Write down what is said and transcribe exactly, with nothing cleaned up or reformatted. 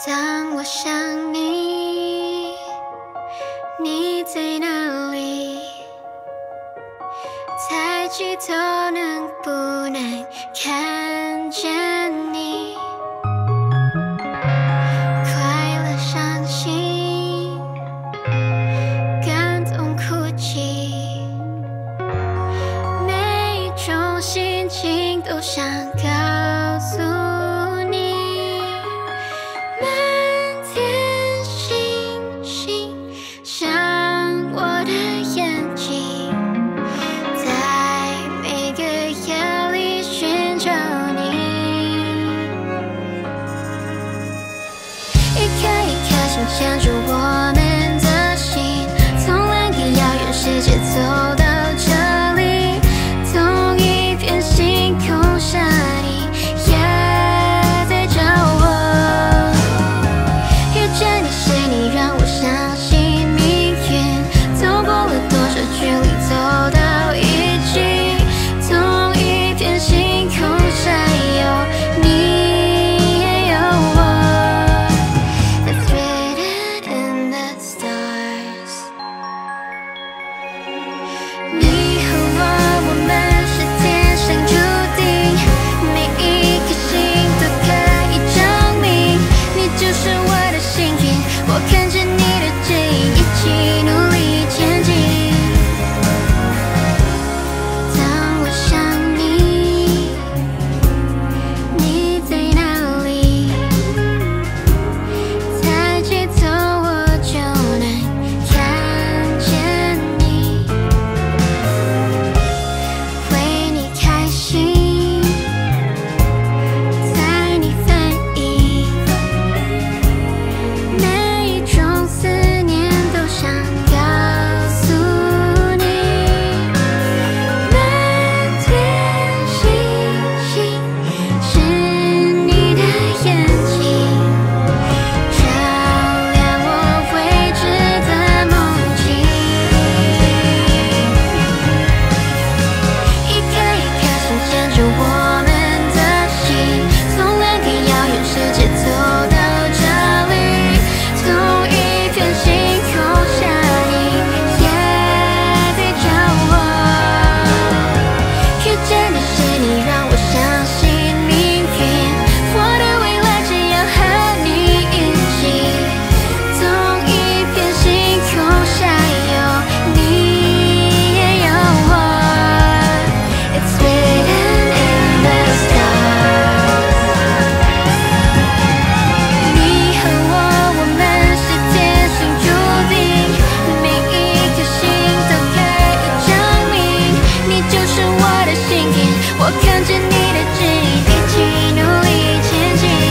当我想你，你在哪里？抬起头能不能看见你？快乐、伤心、感动、哭泣，每一种心情都想告诉你。 满天星星像我的眼睛，在每个夜里寻找你。一颗一颗心牵住我们的心，从两个遥远世界走到这里，同一片星空下你也在找我。 让我相信命运，走过了多少距离，走到一起，同一片星空下有你也有我。It's written in the stars。你和我，我们是天生注定，每一颗心都可以证明，你就是我的幸运。 我看着你的指引，一起努力前进。当我想你，你在哪里？抬起头我就能看见你，为你开心，在你翻译。 思念都想告诉你，满天星星是你的眼睛，照亮我未知的梦境。一颗一颗心牵住我们的心，从两个遥远世界走到这里，同一。 星空下，你也在找我。遇见你是你，让我相信命运。我的未来只要和你一起。同一片星空下有你也有我。It's written in the stars。你和我，我们是天。 注定每一颗心都可以证明，你就是我的幸运。我看着你的指引，一起努力前进。